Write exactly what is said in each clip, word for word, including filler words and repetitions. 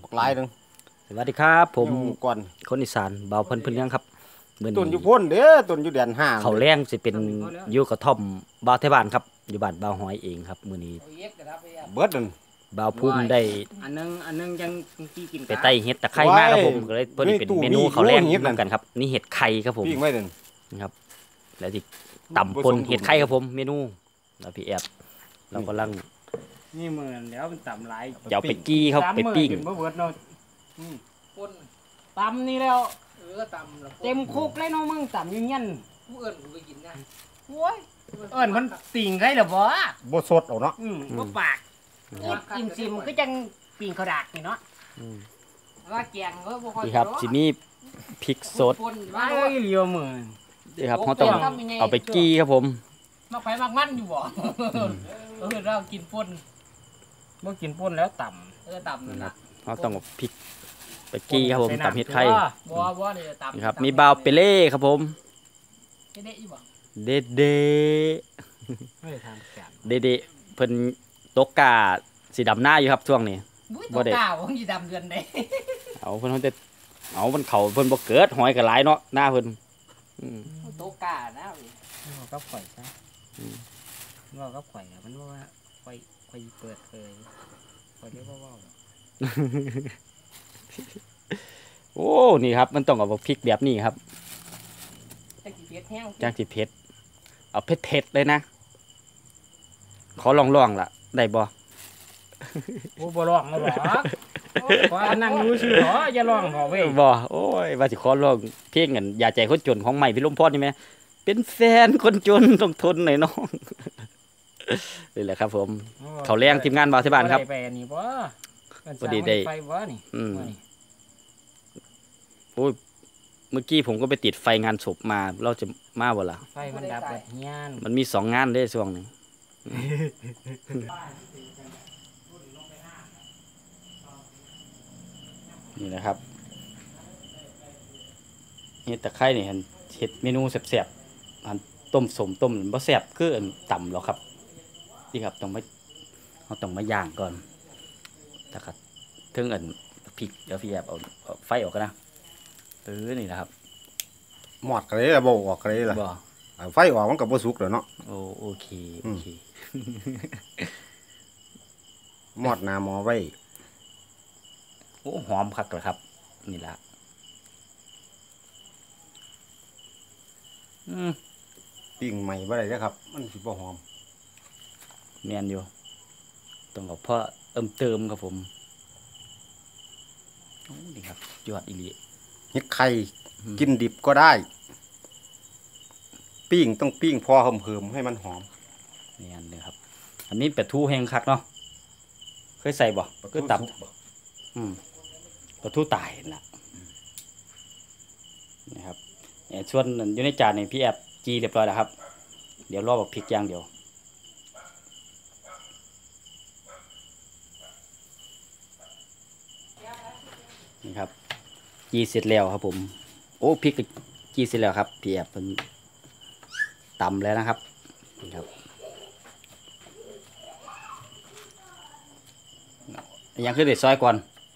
หลายนึงสวัสดีครับผมก่อนคนอีสานเบาเพิ่นเพิ่นยังครับมื้อต้นอนี้ยู่พ้นเด้อต้นอยู่แดนห้าเขาแรงสิเป็นอยู่กระท่อมบ่าวไทบ้านครับอยู่บ้านบ่าวหอยเองครับมื้อนี้เบิดนั่นบ่าวภูมิได้อันนึงอันนึงยังกี้กินไปไต่เห็ดตะไคร้มาครับผมก็เลยเพิ่นเป็นเมนูเขาแรงนำกันครับนี่เห็ดไข่ครับผมปิ้งไว้นั่นนะครับแล้วที่ตำปนเห็ดไข่ครับผมเมนูแล้วพี่แอบเรากำลังนี่เหมือนเดี๋ยวมันตำหลายจะเอาไปกี้ครับไปปิ้งบ่เบิดเนาะปนตำนี่แล้วเออตำแล้วเต็มคุกเลยเนาะมึงตำอยู่เงี้ยผู้เอิ้นกูไปกินนะโว้ยเอิ้นมันติ่งไข่ล่ะบ่บ่สดเอาเนาะอืมบ่ปากอิ่มซิมก็จังปิ้งข้าวดากนี่เนาะอืมว่าแกงเออบ่ค่อยนี่ครับสิมีพริกสดว่าเอ้ยเหลียวมือนี่ครับเฮาต้องเอาไปกี้ครับผมมักไผมักมันอยู่บ่เออเรากินป่นบ่กินป่นแล้วต่ำเออต่ำนั่นล่ะเฮาต้องเอาพริกไปกี้ครับผมตำเห็ดไข่บ่บ่นี่ตำนี่ครับมีบาวเปเล่ครับผมเด็ดอยู่บ่เด็ดเด็ดเด็ดเด็ดเพิ่นตกกาสีดำหน้าอยู่ครับช่วงนี้บ่ได้ตกกาผมสิดำเดือนใดเอาเพิ่นเฮาจะเอามันเข้าเพิ่นบ่เกิดหอยก็หลายเนาะหน้าเพิ่นอืมตกกานะเอากับข่อยซะอืมว่ากับข่อยมันว่าข่อยข่อยเปิดเผยข่อยเรียกว่าว้าวโอ้นี่ครับมันต้องเอาพริกแบบนี้ครับจังสิเผ็ดแห้งจังสิเผ็ดเอาเผ็ดๆเลยนะขอลองๆล่ะได้บ่โอ้บ่ลองแล้วบ่ขอนั่งอยู่ซื่อหรออย่าลองบ่เว้ยบ่โอ้ยว่าสิขอลองเพลงกันอย่าใจคนจนของใหม่พี่ลมพรนี่แม่เป็นแฟนคนจนต้องทนหน่อยน้องนี่แหละครับผมเขาแรงทีมงานบ่าวที่บ้านครับไปนี่บ่พอดีได้ไฟบ่นี่อืมโอ้ยเมื่อกี้ผมก็ไปติดไฟงานศพมาเราจะมาบ่ล่ะไฟมันดับแบบเฮียนมันมีสองงานได้ช่วงนึงนี่นะครับเห็ดตะไคร้นี่เห็ดเมนูแซ่บๆอันต้มสมต้มบ่แซ่บคืออันต่ำหรอกครับนี่ครับต้องมาเราต้องมาย่างก่อนนะครับถึงอันพริกเดี๋ยวพี่แอบเอาไฟออกกันนะเออนี่นะครับหมอดกระเลยละบ่ออกกระเลยละไฟออกมันก็บ่สุกแล้วเนาะโอ้โอเคโอเคหมอดหน้าหม้อไว้โอ้หอมคักเลยครับนี่ละอืมปิ้งใหม่บ่ได้เด้อครับมันสิบ่หอมแม่นอยู่ต้องเอาเพราะเอิ่มเติมครับผมโอ้นี่ครับยอดอีหลีเห็ดไข่กินดิบก็ได้ปิ้งต้องปิ้งพอเหิมๆให้มันหอมนี่อันนึงครับอันนี้เป็ดทูแห้งคักเนาะเคยใส่บ่ก็ตับอืมเป็ดทูตายน่ะนี่ครับเนี่ยส่วนอยู่ในจานนี่พี่แอบจีเรียบร้อยแล้วครับเดี๋ยวรอแบบพริกอย่างเดียวนี่ครับจีเสร็จแล้วครับผมโอ้พริกจีเสร็จแล้วครับพี่แอบเป็นตำแล้วนะครับนี่ครับยังคือเด็ดซอยก่อน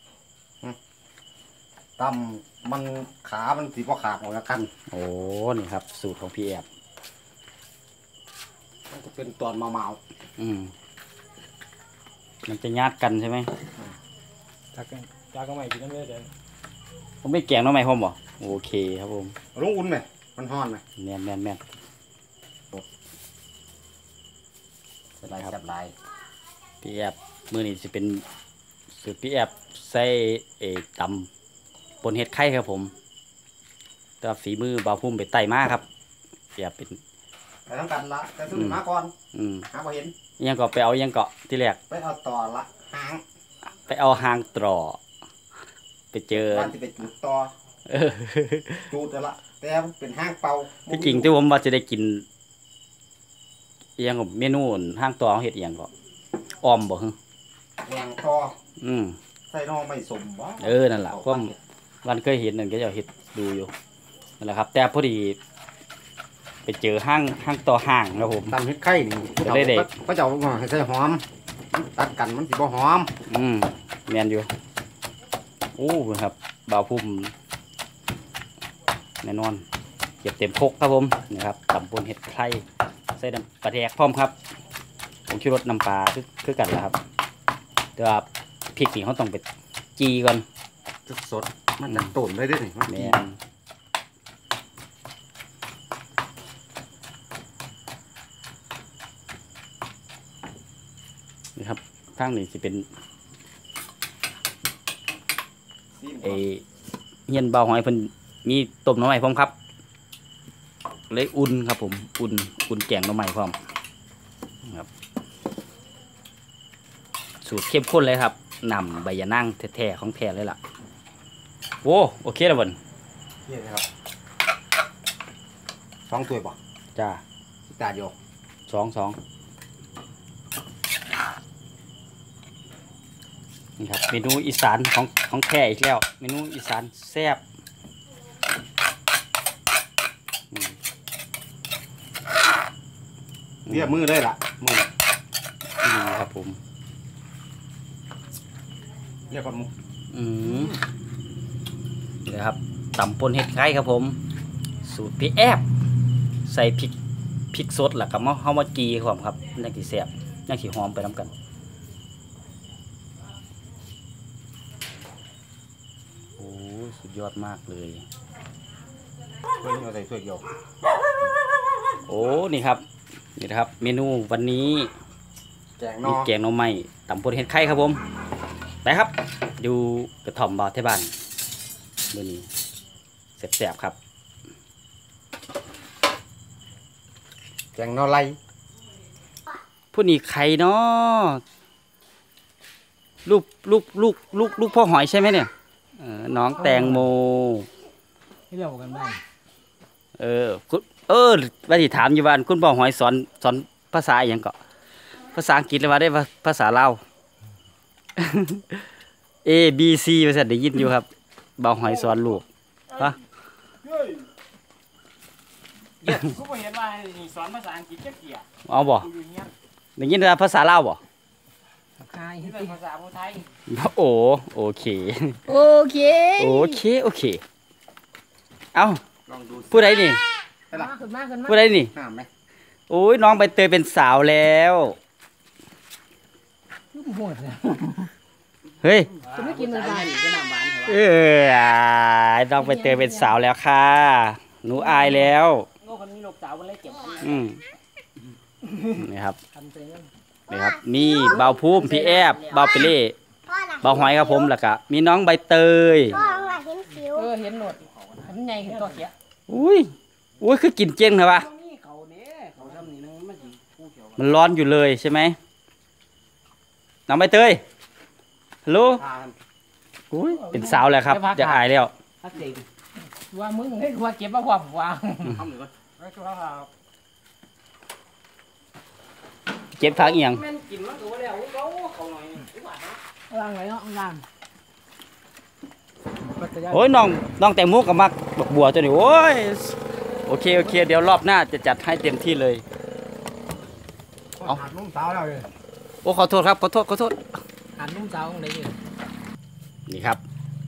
ตำมันขามันสีบ่ขาดออกจากกันโอ้นี่ครับสูตรของพี่แอบมันจะเป็นตอนเมาๆอืมมันจะญาติกันใช่ไหมจากจากก็ไม่กินน้ำเลือดเลยผมไม่แกงน้องใหม่ผมบ่โอเคครับผมลุงอุ่นไหมมันฮ้อนไหมแม่นแม่นแม่นเป็นไรครับลายพี่แอบมือนี่จะเป็นสูตรพี่แอบใส่เอตำปนเห็ดไข่ครับผมแต่ฝีมือบ่าวพุ่มไปไต่มาครับพี่แอบเป็นไปทำกันละแต่ซื้อมาก่อนอืมหาพอเห็นยังเกาะไปเอายังเกาะที่แรกไปเอาต่อละหางไปเอาหางตรอไปเจอบ้านที่ไปจุดต่อจุดละแต่เป็นห้างเป่าที่จริงที่ผมว่าจะได้กินยังกับเมนูห้างตอเห็ดยังก็ออมบ่ฮึแยงต่ออืมใส่น้องไม่สมบ่เออนั่นแหละก็วันเคยเห็นนั่นก็จะเห็ดดูอยู่นั่นแหละครับแต่พอดีไปเจอห้างห้างต่อห้างครับผมตำเห็ดไข่นี่ก็ได้เด็กก็จะเอาให้ใส่หอมตัดกันมันสิบ่หอมอืมแมนอยู่โอ้ครับบ่าวพุ่มแน่นอนเก็บเต็มครกครับผมนะครับตำบลเห็ดไข่ใส่น้ำปลาแดกพร้อมครับผมชูรสน้ำปลาคือคือกันแล้วครับแต่ว่าพริกนี่เขาต้องไปจีก่อนสดมันจากต้นเลยได้นี่แม่นนี่ครับทางนี้จะเป็นไอเฮียนเบาหอยเพิ่นมีต้มหน่อไม้พร้อมครับเลยอุ่นครับผมอุ่นอุ่นแกงหน่อไม้พร้อมครับสูตรเข้มข้นเลยครับนำใบยะนางแท้ๆของแท้เลยล่ะโว้โอเคแล้วบ่นนี่นะครับสองถ้วยป่ะจ้าตาโยกสองสองนี่ครับเมนูอีสานของของแท้อีกแล้วเมนูอีสานแซ่บอืมเรียบมือเลยล่ะมือนี่ครับผมเรียกก่อนมืออืมนี่ครับตำป่นเห็ดไข่ครับผม สูตรพี่แอบใส่พริกพริกสดแล้วก็มาเฮามาจีครับครับนักสีแซ่บนักสีหอมไปน้ำกันโอ้สุดยอดมากเลยถ้วยนี้เอาใส่ถ้วยเดียวโอ้นี่ครับนี่นะครับ เมนูวันนี้แกงนมีอแกงหน่อไม้ตำป่นเห็ดไข่ครับผมไปครับดูกระถ่อมบ่าวที่บ้านเมื่อนี้แซ่บๆครับแกงนอไล่ผู้นี้ใครเนาะลูกลูกลูกลูกลูกพ่อหอยใช่ไหมเนี่ยเออน้องแตงโมให้เรากันบ้างเออคุณเออว่าที่ถามอยู่บ้านคุณพ่อหอยสอนสอนภาษาอหย่างเกาะภาษาอังกฤษเลยว่าได้ภาษาลาว A B C ภาษาได้ยินอยู่ครับบ่าวหอยสอนลูกฮะเดี๋ยวกูเห็นว่าสอนภาษาอังกฤษเจ๊เกียร์เอาบ่อยู่เงี้ยได้ยินแต่ภาษาลาวบ่ใช่เป็นภาษาไทยโอ้โอเคโอเคโอเคโอเคเอ้าลองดูผู้ใดนี่มาขึ้นมาขึ้นมาผู้ใดนี่น้ำไหมโอ้ยน้องใบเตยเป็นสาวแล้วยุ่งหมดเลยเฮ้ยจะไม่กินอะไรก็น้ำหวานเหรอเออน้องใบเตยเป็นสาวแล้วค่ะหนูอายแล้วโง่คนนี้ลูกสาวมันเลยเก็บอืมนี่ครับทำเองนี่ครับมีเบาภูมิพี่แอบเบาเปเล่พ่อหลังเบาหอยครับผมแล้วก็มีน้องใบเตยพ่อหลังเห็นสิวเออเห็นหนวดมันใหญ่ขึ้นตัวเสียอุ้ยอุ้ยคือกินเจงเหรอวะนี่เขาเนี่ยเขาทำนี่นึงมันจีผู้เขียวมันร้อนอยู่เลยใช่ไหมน้องใบเตยฮัลโหลทานอุ้ยเป็นสาวแล้วครับจะอายแล้วถ้าเจ๋งว่ามึงให้กูเก็บมาความวางทำหนึ่งก่อนแล้วชัวร์ครับเจ็บทางเอียงแม่นกินมันก็ว่าแล้วเขาเขาหน่อยล่างไหนเนาะล่างโอ้ยน้องน้องแตงโมกับมักบักบัวตัวนี้โอ้ยโอเคโอเคเดี๋ยวรอบหน้าจะจัดให้เต็มที่เลย เอาหัดนุ่มสาวแล้วเลยโอ้ขอโทษครับขอโทษขอโทษหันนุ่มสาวของไหนอยู่นี่ครับ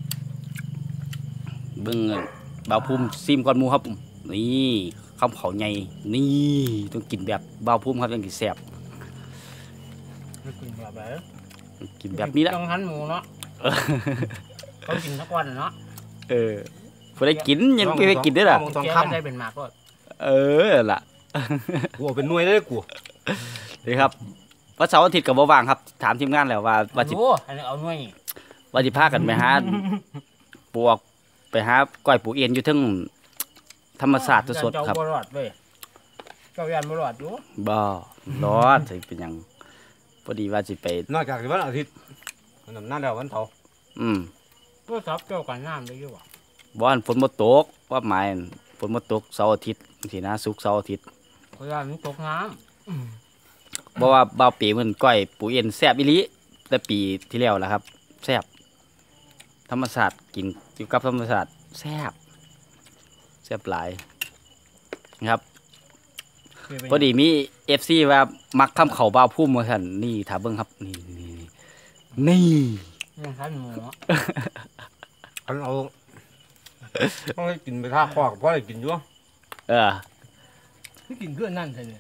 เบิ้งเงินเบาภูมิซิมก่อนหมูครับผมนี่ข้าวเขาใหญ่นี่ต้องกินแบบเบาภูมิครับยังกินแซ่บกินแบบไหนกินแบบนี้ละต้องหันหมูเนาะเออเขากินทุกวันเนาะเออพอได้กินยังไม่ได้กินด้วยล่ะมองทองแกคได้เป็นหมากก็เออล่ะำกูเอาเป็นหน่วยได้กูนี่ครับวันเสาร์อาทิตย์กับว่างครับถามทีมงานแล้วว่าว่าสิโอ้อันนี้เอาหน่วยว่าสิพากันไปหาปวกไปหาก้อยปูเอ็นอยู่เทั้งธรรมศาสตร์สดๆครับเจ้าบ่รอดเว้ยเจ้ายันบ่รอดอยู่บ่รอดสิเป็นหยังพอดีว่าสิไปนอกจากวันอาทิตย์วันนั้นแล้ววันเสาร์อืมตัวซับเจ้ากันน้ำได้อยู่บ่บ่อันฝนบ่ตกว่าหมายฝนบ่ตกเสาร์อาทิตย์สินะศุกร์เสาร์อาทิตย์เพราะว่ามันตกน้บ่ว่าบ่าวปีมันก้อยปูเอ็นแซ่บอีหลีแต่ปีที่แล้วล่ะครับแซ่บธรรมศาสตร์กินอยู่กับธรรมศาสตร์แซ่บแซ่บหลายนะครับำพอดีมี เอฟ ซี ว่ามักคำเขาบ่าวพุ่มว่าซั่นนี่ถ้าเบิ่งครับนี่นี่นี่ยังหันหมูเนาะต้องให้กินไปท่าคอกเพราะอะไรกินอยู่เออที่กินเพื่อนนั่นใช่เนี่ย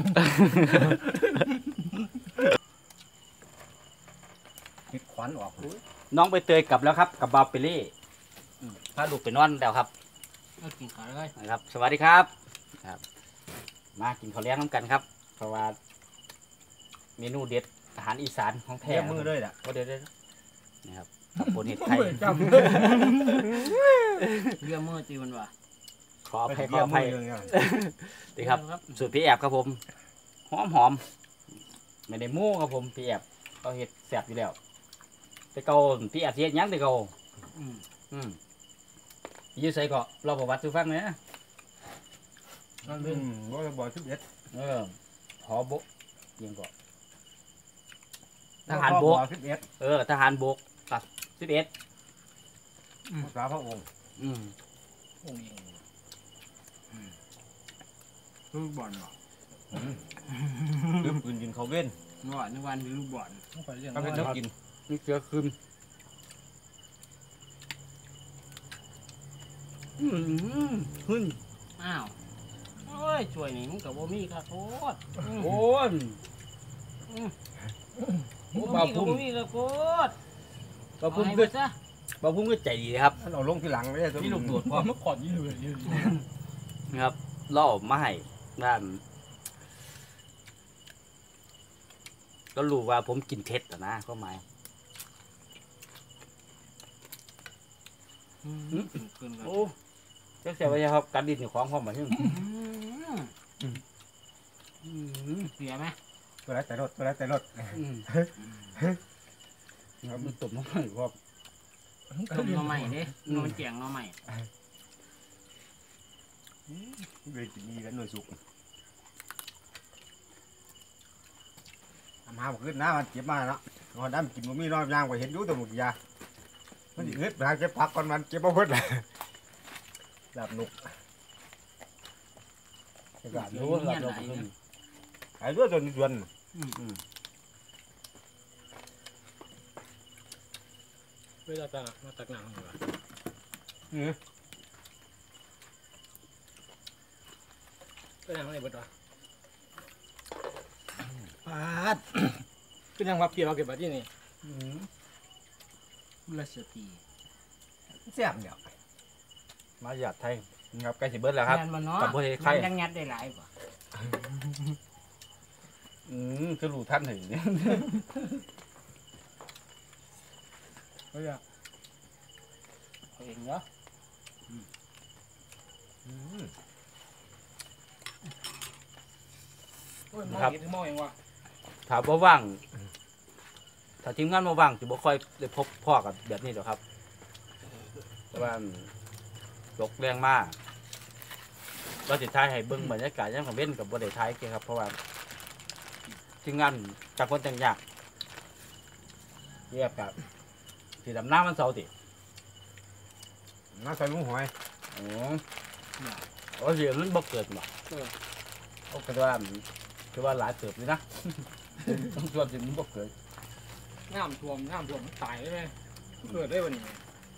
คิดขวัญออกน้องใบเตยกลับแล้วครับกับบาเปเล่อืมพาลูกไปนอนแล้วครับเอากินขาเลยนะครับ สวัสดีครับครับ มากินข้าวเลี้ยงน้ำกันครับ เพราะว่า เมนูเด็ดอาหารอีสานของแท้แย่มือเลยล่ะก็เด็ดเลยนะครับตับบนเห็ดไทยจำเรื่องมือจีมันว่ะขออภัยขออภัยดีครับสูตรพี่แอบครับผม หอมหอมไม่ได้โม้ครับผมพี่แอบเขาเห็ดแสบอยู่แล้วแต่เก่าพี่แอบเฮ็ดหยังแต่เก่าอืมอืมอยืดใส่ก็เราประวัติสุฟังเนี่ยนั่นอืเป็นมบ่บ่ทุกเอ็ดเออหอบกยังก็ทหารบกทุกเอ็ดเออทหารบกกับสิบเอ็ดสาพระองค์อืมองค์เองลูกบอลหรอลืมปืนยิงเขาเว้นเมื่อวานในวันมีลูกบอลต้องไปเรื่องเขาเป็นนักกินนี่เสือคืนอืมขึ้นอ้าวโอ้ยช่วยนี่มึงกับบ่มีค่ะโทษโอ้ยบ่บ่าวมีกับพุ่มบ่มีกับโทษบ่าวพุ่มเอาให้ก็ไปซะบ่าวพุ่มก็ใจดีนะครับเราลงที่หลังเลยนี่ลูกโดดพอเมื่อก่อนยี่เลยยี่เลยนะครับล่อมาให้ด้านก็รู้ว่าผมกินเท็ดอะนะก็หมายขึ้นกันโอ้เจ้าเสียไปครับการดินของความหมายถึงเสียไหมตัวไรแต่รถตัวไรแต่รถครับมันตบน้ำมันครับต้มหน่อใหม่เด้หน่อแจงหน่อใหม่เลยกินดีกันหน่วยสุกทำหาบอกขึ้นนะมันเก็บมาแล้วนอนดำกินมันมีนอนย่างไปเห็นดูตัวหมึกยามันเฮ็ดไปหาเก็บผักก่อนมันเก็บมาเพิ่นลาบนกกาดรู้กาดรู้ไอ้ด้วยตัวนี้ส่วนเวลาตักมาตักหนังเหรออือก็หนังอะไรบ้างปาดก็ยังมาเพียเราเก็บมาที่นี่ราชตีแซ่บเนี่ยมาหยาดไทยครับใกล้สิเบิดแล้วครับงานมันเนาะกับประเทศไทยยังงัดได้หลายกว่าอืมคือรู้ท่านถึงเนี่ยเฮ้ยเอาเองเนาะโอ้ยมองเห็นถึงมองเองว่ะถามว่าว่างถ้าทีมงานมาว่างจะบ่ค่อยได้พบพ่อกับแบบนี้หรอกครับแต่ว่าตกแรงมากเราสิท้ายให้เบิ่งบรรยากาศยังของเว้นกับบ่ได้ท้ายเกี่ครับเพราะว่าทีมงานจากคนต่างยากเรียบกับสีดำน้ำมันเสาร์ติน่าใส่ลุงหอยโอ้โอ้เดี๋ยวมันบ่เกิดหรอกโอ้คือว่าคือว่าหลายเติบเลยนะ ต้องชวนสิมันบ่เกิดน้ำท่วมน้ำท่วมมันตายได้ไหมเกิดได้วันนี้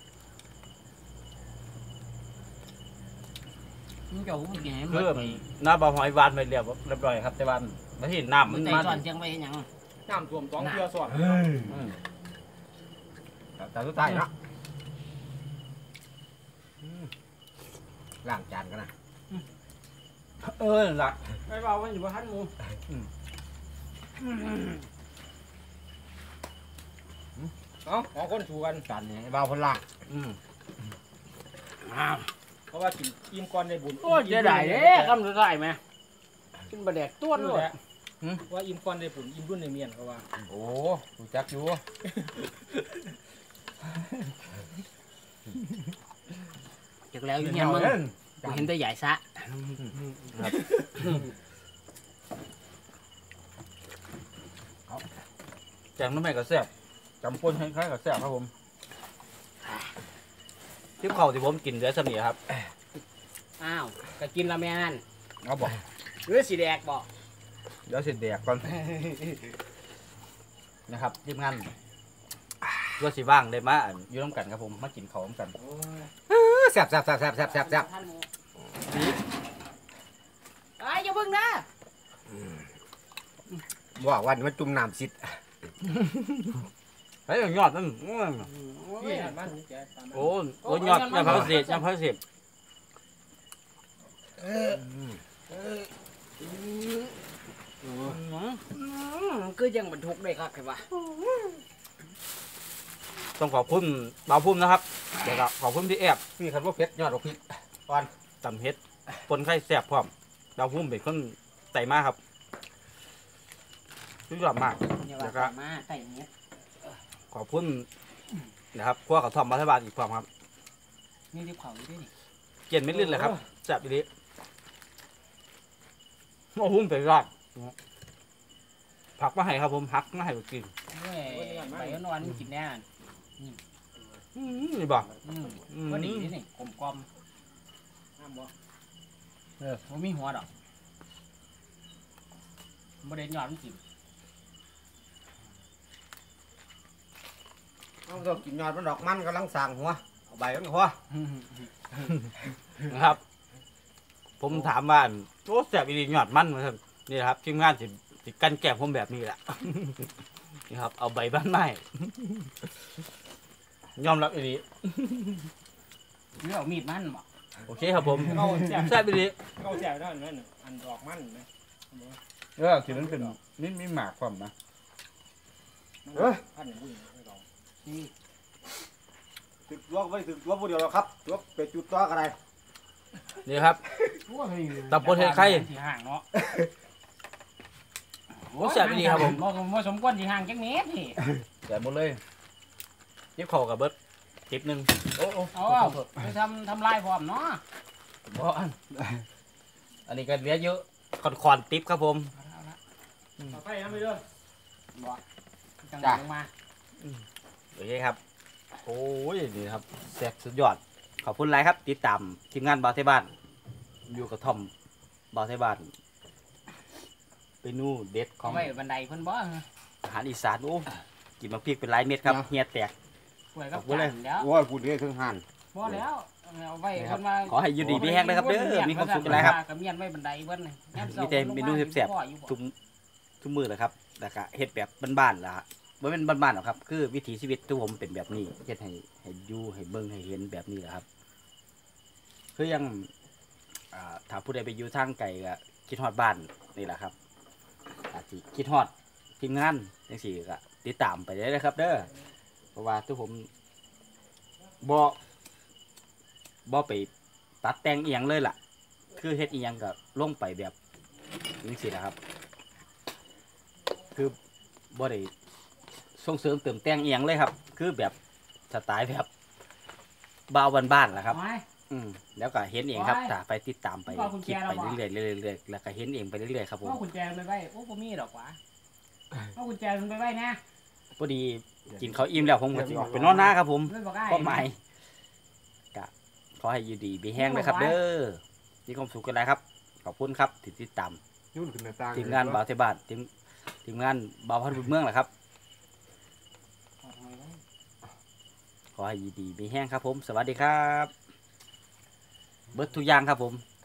มึงจะหูกินให้หมเพิ่ดมหน้าบ่อหอยวานไปเรียบเรียบร้อยครับ แต่ว่าไม่เห็นน้ำมัมัน นใจมาส่วนเชียงไปเห็นยังน้ำท่วมสองเทือส่วนอืมแต่สุดท้ายเนาะล้างจานกันนะเออหลักไม่เบาวันอยู่บ้านมูเอ้าของคนถูกันจานนี้เบาพลังอืมเพราะว่ากินอิ่มก่อนได้บุญโอ้ยจะได้เด้คำสุดท้ายไหมกินบะแดกต้วนด้ด้ววย ยว่าอิ่มก่อนได้บุญอิ่มรุ่นในเมียนเขาว่าโอ้รู้จักอยู่จากแล้วอยู่เงี้ยมึงกูเห็นแต่ใหญ่ซะแกงน้ำแม่ก็แซ่บจำปนคล้ายๆกับแซ่บครับผมที่เขาที่ผมกินเดือดสมีครับอ้าวก็กินละแม่นเอาบอกหรือสีแดกบอกเดี๋ยวเสร็จแดกก่อน นะครับทีมงานก็สิว่างได้มาอยู่ร่วมกันครับผมมากินข้าวร่วมกันแซ่บแซ่บแซ่บแซ่บแซ่บแซ่บแซ่บไอ้อย่าเพิ่งนะบอกวันมันจุ่มน้ำซิดเฮ้ยยอดนั่นอื้อนี่มันแกตามโอ้โอ้ยอดยอดพระเศษยอดพระเศษคือยังบรรทุกได้ครับใช่ปะต้องขอบคุณบ่าวพุ่มนะครับเดี๋ยวก็ขอบคุณพี่แอบพี่คันว่าเผ็ดยอดดอกพริกอ่อนตำเฮ็ดปนไข่แซ่บพร้อมบ่าวพุ่มเป็นคนใส่มากครับสุดยอดมากอย่าว่าใส่มาใส่เนี้ยขอบคุณนะครับครัวกับทอมรัฐบาลอีกพร้อมครับนี่ที่เขาอยู่ด้วยนี่เกลียนไม่ลื่นเลยครับแซ่บดีบ่าวพุ่มเป็นรอดผักมาให้ครับผมผักมาให้กินเว้ยไปนอนกินแน่อืมนี่บอกอืมก็ดีนี่นี่กลมกลมน้ำบ่เออมันมีหัวดอกบ่ได้หยอดมันกินเอาต้องกินยอดมันดอกมันกำลังสั่งหัวเอาใบมันหัวนะครับ ผมถามว่าโอ้แซ่บอีหลีหยอดมันมาครับนี่แหละครับทีมงานสิสิกันแกล้งผมแบบนี้แหละ นี่ครับเอาใบบ้านไม้ยอมรับอีหลีหรือเอามีดมันบ่โอเคครับผมเขาแซ่บแซ่บอีหลีเขาแซ่บด้านนั้นอันดอกมันนะเออที่นั้นเป็นนี่มีหมากความนะเอ้ยพันหนึ่งไม่ต้องถึกตัวไว้ถึกตัวผู้เดียวแล้วครับตัวไปจุดตัวกันไรนี่ครับ ตับโพเทศไข่ที่ห่างเนาะโอ้แซ่บอีหลีครับผมบ่บ่สมควรที่ห่างจักเมตรนี่แต่หมดเลยยิบเข่ากับเบิร์ดทิปหนึ่งโอ้โอ้เอาเอาไปทำทำลายพร้อมเนาะบ่อันอันนี้ก็เหลือเยอะคอนคอนๆทิปครับผมเอาละเอาไปนะไม่เด้อบ่จังลงมาโอเคครับโอ้ยนี่ครับแซ่บสุดยอดขอบคุณหลายครับ ติดตามทีมงานบาวเทบ้านอยู่กับทอมบาวเทบ้านเมนูเด็ดขอเอางไว้บันไดเพิ่นบ่อาหารอีสานโอ้กินมาพริกเป็นหลายเม็ดครับเฮียแตกป่วยกับขอบคุณเลยจานแล้วโอ้ยพูดได้ถึงหันบ่แล้วเอาไว้เพิ่นมาขอให้อยู่ดีมีแห้งนะครับเด้อมีความสุขกันหลายครับกับเมียนไว้บันไดเบิ่นนี่ยามมีแต่เมนูแซ่บพ่ออยู่บ่ทุกทุกมือเลยครับแล้วก็เฮ็ดแบบบ้านๆล่ะฮะบ่แม่นบ้านๆหรอกครับ คือวิถีชีวิตที่ผมเป็นแบบนี้เฮ็ดให้ให้อยู่ให้เบิ่งให้เห็นแบบนี้แหละครับ คือยังอ่าถ้าผู้ใดไปอยู่ทางไกลก็คิดฮอดบ้านนี่แหละครับอาจสิคิดฮอดทีมงานจังซี่ก็ติดตามไปได้เลยครับ เด้อเพราะว่าทุกผมบ่บ่ไปตัดแต่งอีหยังเลยล่ะ คือเฮ็ดอีหยังก็ลงไปแบบนี้สินะครับ คือบ่ได้ส่งเสริมเติมแต่งอีหยังเลยครับ คือแบบสไตล์แบบบ้าวบ้านๆแหละครับเอาไว้อืมแล้วก็เห็นเองครับโอ้ยถ้าไปติดตามไปว่าคุณคลิปแจไปแล้วบ่เรื่อยๆเรื่อยๆแล้วก็เห็นเองไปเรื่อยๆครับผมเอากุญแจไปไว้โอ้บ่มีดอกหวะเอากุญแจมันไปไว้นะพอดีกินเขาวอิ่มแล้วผมก็สิออกไปนอนหน้าครับผมเลยบ่ได้ก็หมายก็ขอให้อยู่ดีมีแห้งนะครับ เด้อมีความสุขกันแล้วครับ ขอบคุณครับที่ติดตามยุ่นขึ้นในตางทีมงานบ่าวเทบาททีมทีมงานบ่าวพันธุ์บุญเมืองแหละครับ ขอให้อยู่ดีมีแห้งครับผม สวัสดีครับ เบิดทุกอย่างครับผม